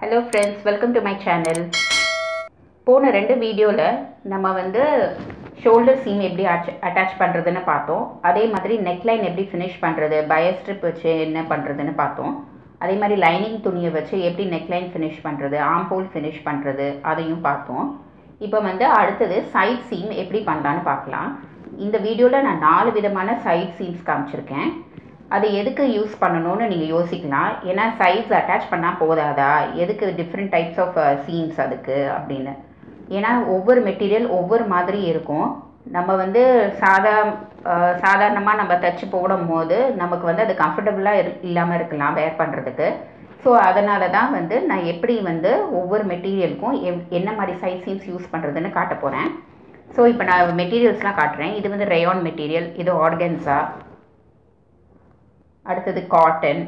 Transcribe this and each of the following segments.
Hello friends, welcome to my channel. போன ரெண்டு வீடியோல நம்ம வந்து ஷோல்டர் சீம் எப்படி அட்டாச் பண்றதுன்னு பார்த்தோம். அதே மாதிரி நெக்லைன் எப்படி ஃபினிஷ் பண்றது, பயர் ஸ்ட்ரிப் வச்சு என்ன பண்றதுன்னு பார்த்தோம். அதே மாதிரி லைனிங் துணியை வச்சு எப்படி நெக்லைன் ஃபினிஷ் பண்றது, ஆர்ம் ஹோல் ஃபினிஷ் பண்றது அதையும் பார்த்தோம். இப்போ வந்து அடுத்தது சைட் சீம் எப்படி பண்ணலான்னு பார்க்கலாம். இந்த வீடியோல நான் 4 விதமான சைட் சீம்ஸ் காமிச்சிருக்கேன். அது எதுக்கு யூஸ் பண்ணணும்னு நீங்கள் யோசிக்கலாம். ஏன்னா சைட்ஸ் அட்டாச் பண்ணால் போதாதா, எதுக்கு டிஃப்ரெண்ட் டைப்ஸ் ஆஃப் சீம்ஸ் அதுக்கு அப்படின்னு. ஏன்னா ஒவ்வொரு மெட்டீரியல் ஒவ்வொரு மாதிரி இருக்கும். நம்ம வந்து சாதாரணமாக நம்ம தச்சு போடும் போது நமக்கு வந்து அது கம்ஃபர்டபுளாக இல்லாமல் இருக்கலாம் வேர் பண்ணுறதுக்கு. ஸோ அதனால தான் வந்து நான் எப்படி வந்து ஒவ்வொரு மெட்டீரியலுக்கும் என்ன மாதிரி சைட் சீம்ஸ் யூஸ் பண்ணுறதுன்னு காட்ட போகிறேன். ஸோ இப்போ நான் மெட்டீரியல்ஸ்லாம் காட்டுறேன். இது வந்து ரேயான் மெட்டீரியல், இது ஆர்கன்ஸா, அடுத்தது காட்டன்,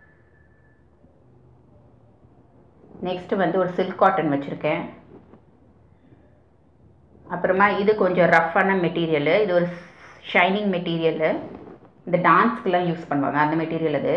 நெக்ஸ்ட்டு வந்து ஒரு சில்க் காட்டன் வச்சுருக்கேன். அப்புறமா இது கொஞ்சம் ரஃப்பான மெட்டீரியலு, இது ஒரு ஷைனிங் மெட்டீரியலு, இந்த டான்ஸ்க்கெலாம் யூஸ் பண்ணுவாங்க அந்த மெட்டீரியல் அது.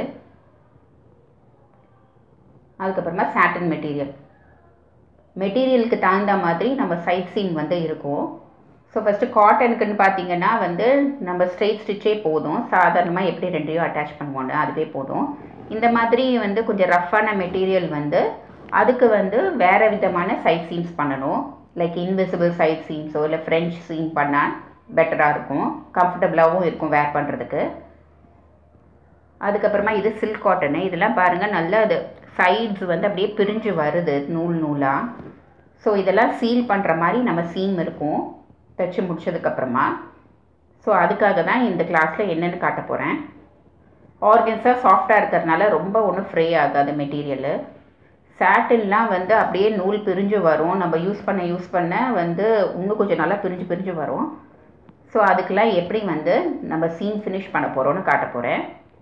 அதுக்கப்புறமா சாட்டன் மெட்டீரியல். மெட்டீரியலுக்கு தகுந்த மாதிரி நம்ம சைட் சீம் வந்து இருக்கும். ஸோ ஃபஸ்ட்டு காட்டனுக்குன்னு பார்த்தீங்கன்னா வந்து நம்ம ஸ்ட்ரெயிட் ஸ்டிச்சே போதும். சாதாரணமாக எப்படி ரெண்டையும் அட்டாச் பண்ணுவோன்னு அதுவே போதும். இந்த மாதிரி வந்து கொஞ்சம் ரஃப்பான மெட்டீரியல் வந்து அதுக்கு வந்து வேறு விதமான சைட் சீம்ஸ் பண்ணணும். லைக் இன்விசிபிள் சைட் சீம்ஸோ இல்லை ஃப்ரெஞ்ச் சீம் பண்ணால் பெட்டராக இருக்கும், கம்ஃபர்டபுளாகவும் இருக்கும் வேர் பண்ணுறதுக்கு. அதுக்கப்புறமா இது சில்க் காட்டனு. இதெல்லாம் பாருங்கள், நல்லா அது சைட்ஸ் வந்து அப்படியே பிரிஞ்சு வருது நூல் நூலாக. ஸோ இதெல்லாம் சீல் பண்ணுற மாதிரி நம்ம சீம் இருக்கும் தைச்சி முடிச்சதுக்கப்புறமா. ஸோ அதுக்காக தான் இந்த கிளாஸில் என்னென்னு காட்ட போகிறேன். ஆர்கன்ஸாக சாஃப்டாக இருக்கிறதுனால ரொம்ப ஒன்றும் ஃப்ரே ஆகாது மெட்டீரியலு. சாட்டின்லாம் வந்து அப்படியே நூல் பிரிஞ்சு வரும், நம்ம யூஸ் பண்ண வந்து இன்னும் கொஞ்சம் நல்லா பிரிஞ்சு வரும். ஸோ அதுக்கெலாம் எப்படி வந்து நம்ம சீம் ஃபினிஷ் பண்ண போகிறோன்னு காட்ட போகிறேன்.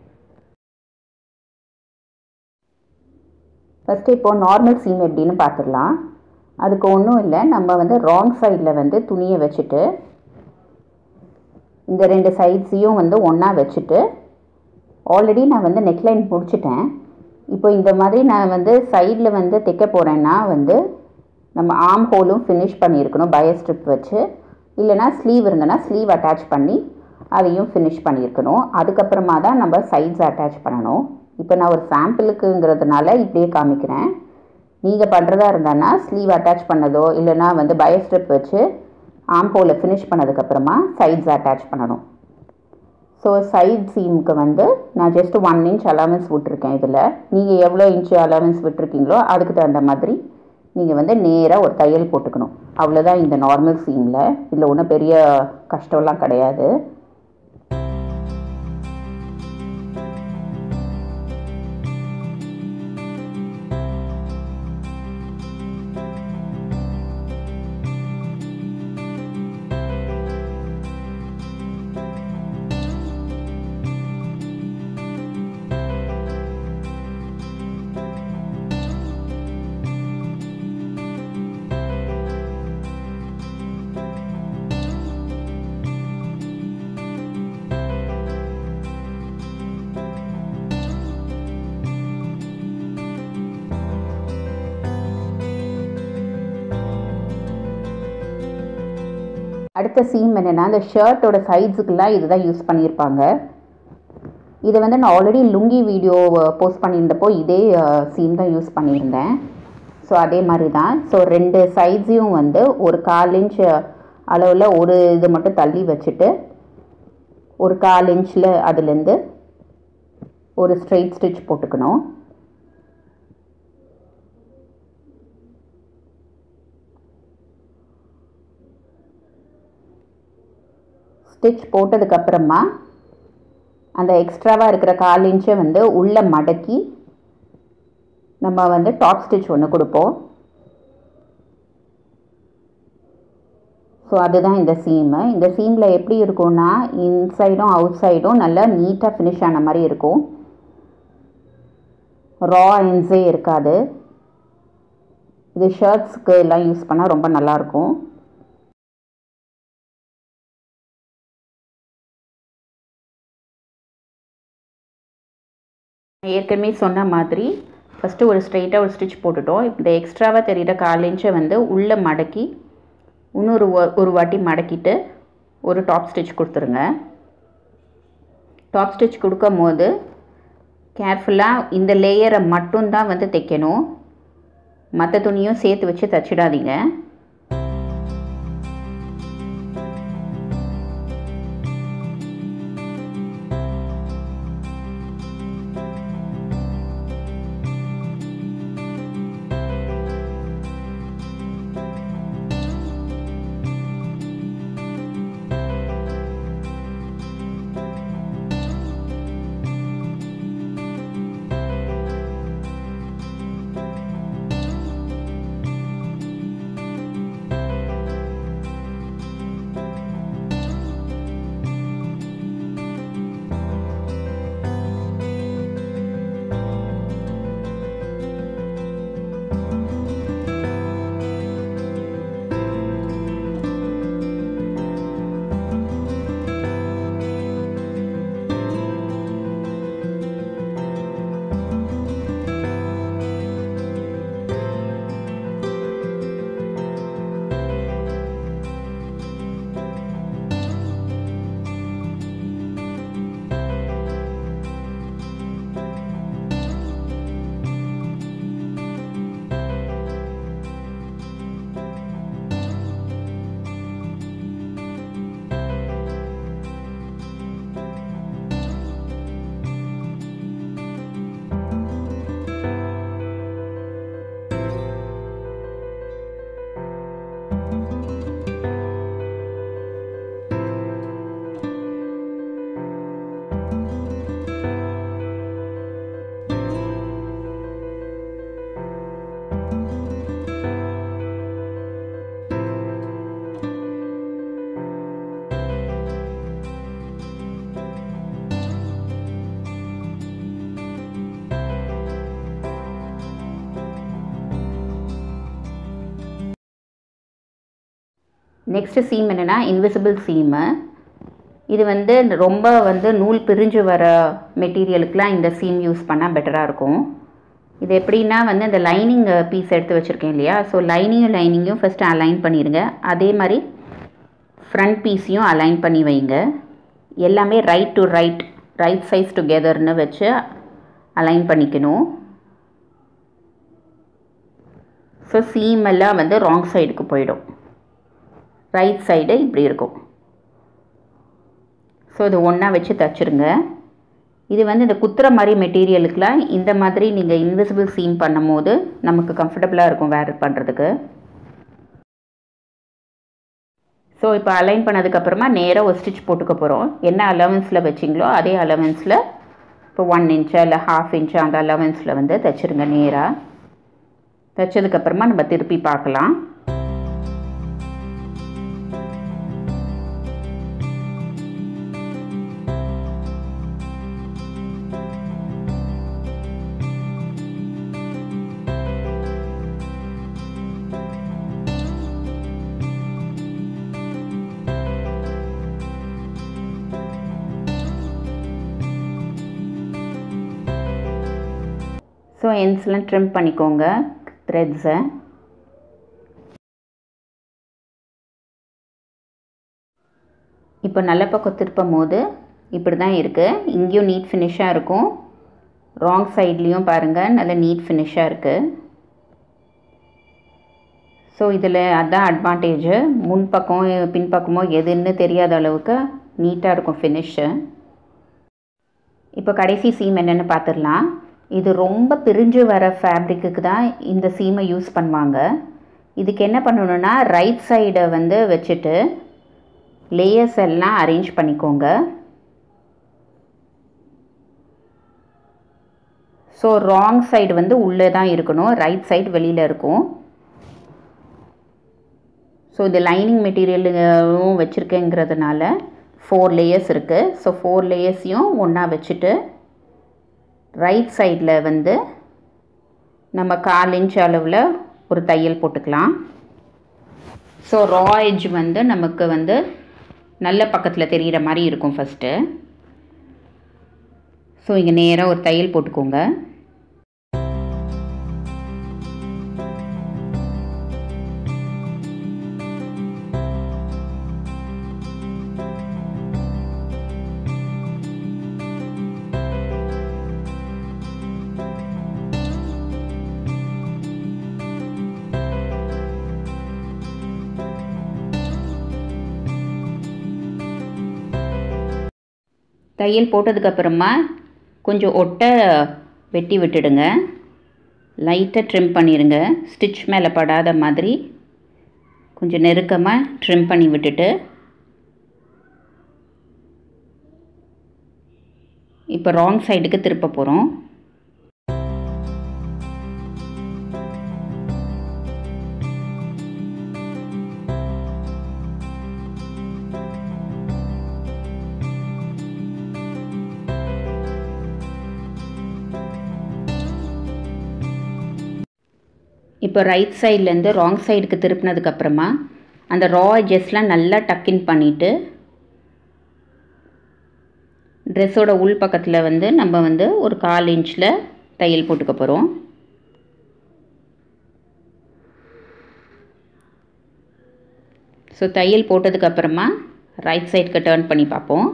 ஃபஸ்ட்டு இப்போது நார்மல் சீம் எப்படின்னு பார்த்துடலாம். அதுக்கு ஒன்றும் இல்லை, நம்ம வந்து ராங் சைடில் வந்து துணியை வச்சுட்டு இந்த ரெண்டு சைட்ஸையும் வந்து ஒன்றா வச்சுட்டு, ஆல்ரெடி நான் வந்து நெக்லைன் முடிச்சிட்டேன். இப்போ இந்த மாதிரி நான் வந்து சைடில் வந்து தைக்க போகிறேன்னா வந்து நம்ம ஆர்ம் ஹோலும் ஃபினிஷ் பண்ணியிருக்கணும் பயர் ஸ்ட்ரிப் வச்சு, இல்லைனா ஸ்லீவ் இருந்தனா ஸ்லீவ் அட்டாச் பண்ணி அதையும் ஃபினிஷ் பண்ணியிருக்கணும். அதுக்கப்புறமா தான் நம்ம சைட்ஸ் அட்டாச் பண்ணணும். இப்போ நான் ஒரு சாம்பிளுக்குங்கிறதுனால இப்படியே காமிக்கிறேன். நீங்கள் பண்ணுறதா இருந்தான்னா ஸ்லீவ் அட்டாச் பண்ணதோ இல்லைனா வந்து பயர் ஸ்ட்ரிப் வச்சு ஆர்ம் ஹோலை ஃபினிஷ் பண்ணதுக்கப்புறமா சைட்ஸ் அட்டாச் பண்ணணும். ஸோ சைட் சீமுக்கு வந்து நான் ஜஸ்ட் 1 இன்ச் அலவன்ஸ் விட்டுருக்கேன். இதில் நீங்கள் எவ்வளோ இன்ச்சு அலவன்ஸ் விட்டுருக்கீங்களோ அதுக்கு தகுந்த மாதிரி நீங்கள் வந்து நேராக ஒரு தையல் போட்டுக்கணும். அவ்வளோதான் இந்த நார்மல் சீமில். இதில் ஒன்றும் பெரிய கஷ்டம்லாம் கிடையாது. அடுத்த சீம் என்னென்னா, அந்த ஷர்ட்டோட சைட்ஸுக்கெல்லாம் இதுதான் யூஸ் பண்ணியிருப்பாங்க. இதை வந்து நான் ஆல்ரெடி லுங்கி வீடியோ போஸ்ட் பண்ணியிருந்தப்போ இதே சீம் தான் யூஸ் பண்ணியிருந்தேன். ஸோ அதே மாதிரி தான். ஸோ ரெண்டு சைட்ஸையும் வந்து ஒரு 1/4 இன்ச் அளவில் ஒரு இது மட்டும் தள்ளி வச்சுட்டு ஒரு 1/4 இன்ச்சில் அதுலேருந்து ஒரு ஸ்ட்ரெயிட் ஸ்டிச் போட்டுக்கணும். ஸ்டிச் போட்டதுக்கப்புறமா அந்த எக்ஸ்ட்ராவாக இருக்கிற 1/4 இன்ச்சை வந்து உள்ளே மடக்கி நம்ம வந்து டாப் ஸ்டிச் ஒன்று கொடுப்போம். ஸோ அதுதான் இந்த சீமு. இந்த சீமில் எப்படி இருக்கும்னா, இன்சைடும் அவுட் சைடும் நல்லா நீட்டாக ஃபினிஷ் ஆன மாதிரி இருக்கும். ரா எண்ட்ஸே இருக்காது. இது ஷர்ட்ஸ்க்கு எல்லாம் யூஸ் பண்ணால் ரொம்ப நல்லாயிருக்கும். ஏற்கனவே சொன்ன மாதிரி ஃபஸ்ட்டு ஒரு ஸ்ட்ரெயிட்டாக ஒரு ஸ்டிச் போட்டுட்டோம். இந்த எக்ஸ்ட்ராவாக தெரிகிற 1/4 இன்ச்சை வந்து உள்ளே மடக்கி இன்னொரு ஒரு வாட்டி மடக்கிட்டு ஒரு டாப் ஸ்டிச் கொடுத்துருங்க. டாப் ஸ்டிச் கொடுக்கும் போது கேர்ஃபுல்லாக இந்த லேயரை மட்டும்தான் வந்து தைக்கணும். மற்ற துணியும் சேர்த்து வச்சு தைச்சிடாதீங்க. நெக்ஸ்ட்டு சீம் என்னென்னா இன்விசிபிள் சீமு. இது வந்து ரொம்ப வந்து நூல் பிரிஞ்சு வர மெட்டீரியலுக்கெலாம் இந்த சீம் யூஸ் பண்ணால் பெட்டராக இருக்கும். இது எப்படின்னா வந்து இந்த லைனிங் பீஸ் எடுத்து வச்சுருக்கேன் இல்லையா, ஸோ லைனிங்கும் ஃபஸ்ட்டு அலைன் பண்ணிடுங்க. அதே மாதிரி ஃப்ரண்ட் பீஸையும் அலைன் பண்ணி வைங்க. எல்லாமே ரைட் சைஸ் டுகெதர்னு வச்சு அலைன் பண்ணிக்கணும். ஸோ சீம் எல்லாம் வந்து ராங் சைடுக்கு போயிடும். ரைட் சைடு இப்படி இருக்கும். ஸோ இது ஒன்றா வச்சு தைச்சிருங்க. இது வந்து இந்த குத்துற மாதிரி மெட்டீரியலுக்கெலாம் இந்த மாதிரி நீங்கள் இன்விசிபிள் சீம் பண்ணும் போது நமக்கு கம்ஃபர்டபுளாக இருக்கும் வேர் பண்ணுறதுக்கு. ஸோ இப்போ அலைன் பண்ணதுக்கப்புறமா நேராக ஒரு ஸ்டிச் போட்டுக்க போகிறோம். என்ன அலவன்ஸில் வச்சிங்களோ அதே அலவன்ஸில் இப்போ 1 இன்ச்சு இல்லை 1/2 இன்ச்சு அந்த அலவன்ஸில் வந்து தைச்சிருங்க. நேராக தைச்சதுக்கப்புறமா நம்ம திருப்பி பார்க்கலாம். ஸோ எண்ட்ஸ்லாம் ட்ரிம் பண்ணிக்கோங்க த்ரெட்ஸை. இப்போ நல்ல பக்கம் திருப்பும் போது இப்படி தான் இருக்குது. இங்கேயும் நீட் ஃபினிஷாக இருக்கும். ராங் சைட்லேயும் பாருங்கள் நல்ல நீட் ஃபினிஷாக இருக்குது. ஸோ இதில் அதுதான் அட்வான்டேஜு. முன்பக்கம் பின்பக்கமோ எதுன்னு தெரியாத அளவுக்கு நீட்டாக இருக்கும் ஃபினிஷு. இப்போ கடைசி சீம் என்னென்னு பார்த்துடலாம். இது ரொம்ப பிரிஞ்சு வர ஃபேப்ரிக்கு தான் இந்த சீமை யூஸ் பண்ணுவாங்க. இதுக்கு என்ன பண்ணணுன்னா ரைட் சைடை வந்து வச்சுட்டு லேயர்ஸ் எல்லாம் அரேஞ்ச் பண்ணிக்கோங்க. ஸோ ராங் சைடு வந்து உள்ளே தான் இருக்கணும், ரைட் சைடு வெளியில் இருக்கும். ஸோ இது லைனிங் மெட்டீரியலும் வச்சுருக்கேங்கிறதுனால 4 லேயர்ஸ் இருக்குது. ஸோ 4 லேயர்ஸையும் ஒன்றா வச்சுட்டு ரைட் சைடில் வந்து நம்ம 1/4 இன்ச் அளவில் ஒரு தையல் போட்டுக்கலாம். ஸோ ரா எட்ஜ் வந்து நமக்கு வந்து நல்ல பக்கத்தில் தெரிகிற மாதிரி இருக்கும் ஃபஸ்ட்டு. ஸோ இங்கே நேராக ஒரு தையல் போட்டுக்கோங்க. தையல் போட்டதுக்கப்புறமா கொஞ்சம் ஒட்டை வெட்டி விட்டுடுங்க. லைட்டாக ட்ரிம் பண்ணிடுங்க. ஸ்டிச் மேலே படாத மாதிரி கொஞ்சம் நெருக்கமாக ட்ரிம் பண்ணி விட்டுட்டு இப்போ ராங் சைடுக்கு திருப்ப போகிறோம். இப்போ ரைட் சைட்லேருந்து ராங் சைடுக்கு திருப்பினதுக்கப்புறமா அந்த ரா எட்ஜஸ்லாம் நல்லா டக்கின் பண்ணிவிட்டு ட்ரெஸ்ஸோட உள் பக்கத்தில் வந்து நம்ம வந்து ஒரு 1/4 இன்ச்சில் தையல் போட்டுக்க போகிறோம். ஸோ தையல் போட்டதுக்கப்புறமா ரைட் சைடுக்கு டர்ன் பண்ணி பார்ப்போம்.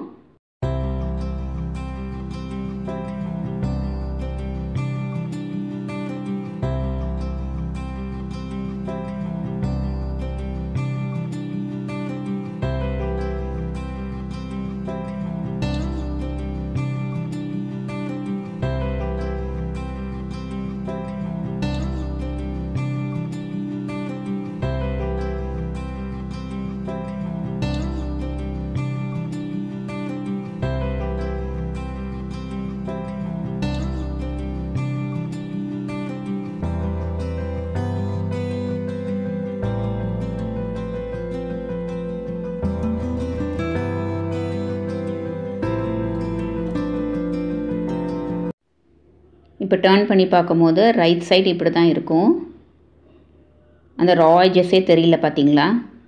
இப்போ டர்ன் பண்ணி பார்க்கும்போது ரைட் சைடு இப்படி தான் இருக்கும். அந்த ரா எட்ஜஸே தெரியல பார்த்தீங்களா?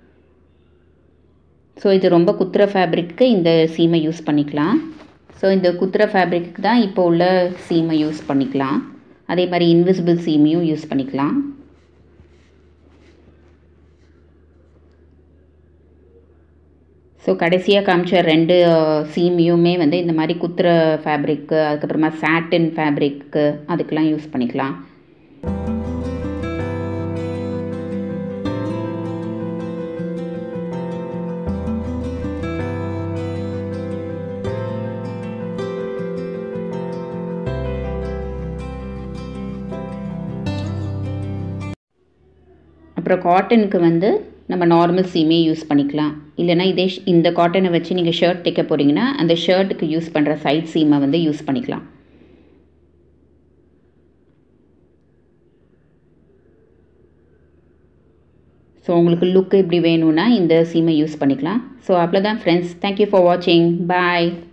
ஸோ இது ரொம்ப குத்துற ஃபேப்ரிக்கு இந்த சீமை யூஸ் பண்ணிக்கலாம். ஸோ இந்த குத்துற ஃபேப்ரிக்கு தான் இப்போ உள்ள சீமை யூஸ் பண்ணிக்கலாம். அதே மாதிரி இன்விசிபிள் சீமையும் யூஸ் பண்ணிக்கலாம். ஸோ கடைசியாக காமிச்ச 2 சீமையுமே வந்து இந்த மாதிரி குத்துற ஃபேப்ரிக்கு, அதுக்கப்புறமா சாட்டின் ஃபேப்ரிக்கு அதுக்கெலாம் யூஸ் பண்ணிக்கலாம். அப்புறம் காட்டனுக்கு வந்து நம்ம நார்மல் சீமே யூஸ் பண்ணிக்கலாம். இல்லைனா இந்த காட்டனை வச்சு நீங்கள் ஷர்ட் தைக்க போகிறீங்கன்னா அந்த ஷர்ட்டுக்கு யூஸ் பண்ணுற சைட் சீமை வந்து யூஸ் பண்ணிக்கலாம். ஸோ உங்களுக்கு லுக்கு இப்படி வேணும்னா இந்த சீமை யூஸ் பண்ணிக்கலாம். ஸோ அவ்வளோதான் ஃப்ரெண்ட்ஸ். தேங்க்யூ ஃபார் வாட்சிங். பாய்.